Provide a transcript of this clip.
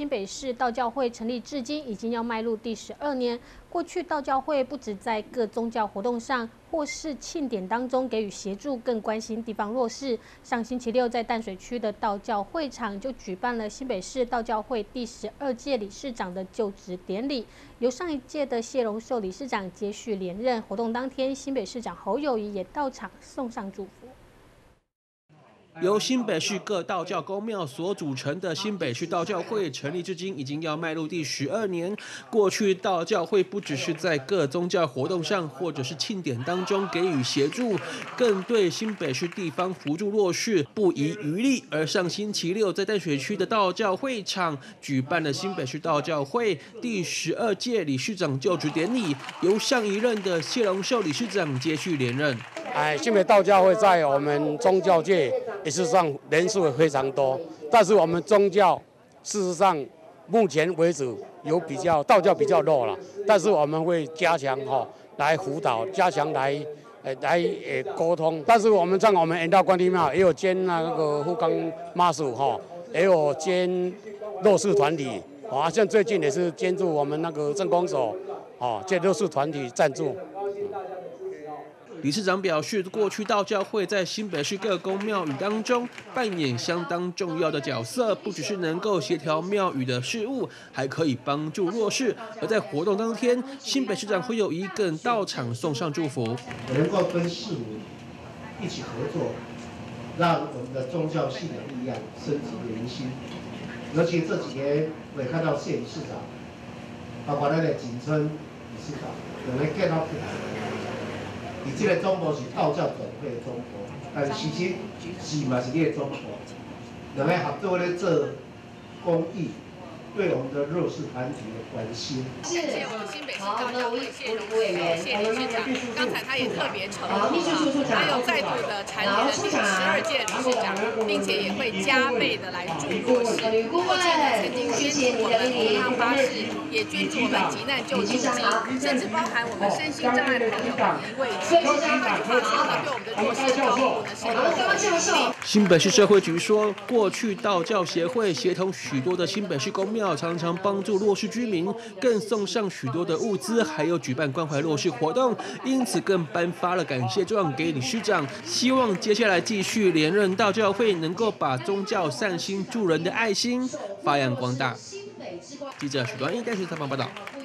新北市道教会成立至今已经要迈入第12年。过去道教会不只在各宗教活动上或是庆典当中给予协助，更关心地方弱势。上星期六在淡水区的道教会场就举办了新北市道教会第12届理事长的就职典礼，由上一届的谢荣寿理事长接续连任。活动当天，新北市长侯友宜也到场送上祝福。 由新北市各道教公庙所组成的新北市道教会成立至今已经要迈入第12年。过去道教会不只是在各宗教活动上或者是庆典当中给予协助，更对新北市地方扶助弱势不遗余力。而上星期六在淡水区的道教会场举办了新北市道教会第12届理事长就职典礼，由上一任的谢荣寿理事长接续连任。 新北道教会在我们宗教界事实上人数也非常多，但是我们宗教事实上目前为止有道教比较弱了，但是我们会加强来辅导，加强来沟通。但是我们像我们道关帝庙也有兼那个富冈妈祖也有兼弱势团体像最近也是兼助我们那个镇公所这弱势团体赞助。 理事长表示，过去道教会在新北市各公庙宇当中扮演相当重要的角色，不只是能够协调庙宇的事务，还可以帮助弱势。而在活动当天，新北市长侯友宜更到场送上祝福， 能够跟市民一起合作，让我们的宗教信仰力量升级人心。尤其这几年，我也看到谢理事长，包括咱的景春理事长，两个见到起来。 你这个中国是道教总会的中国，但是其实是嘛是你的中国，两个合作咧做公益，对我们的弱势团体的关心。 谢谢我们新北市道教会谢荣寿谢理事长，刚才他也特别承诺，还有再度的蝉联了12届理事长，并且也会加倍的来助弱势。过去呢，曾经捐助我们红汤巴士，也捐助我们急难救助金，甚至包含我们身心障碍朋友的移位金。他就发现了对我们的弱势照顾呢是很有。 新北市社会局说，过去道教协会协同许多的新北市公庙，常常帮助弱势居民，更送上许多的物资，还有举办关怀弱势活动，因此更颁发了感谢状给理事长，希望接下来继续连任道教会，能够把宗教善心助人的爱心发扬光大。记者许端一带去采访报道。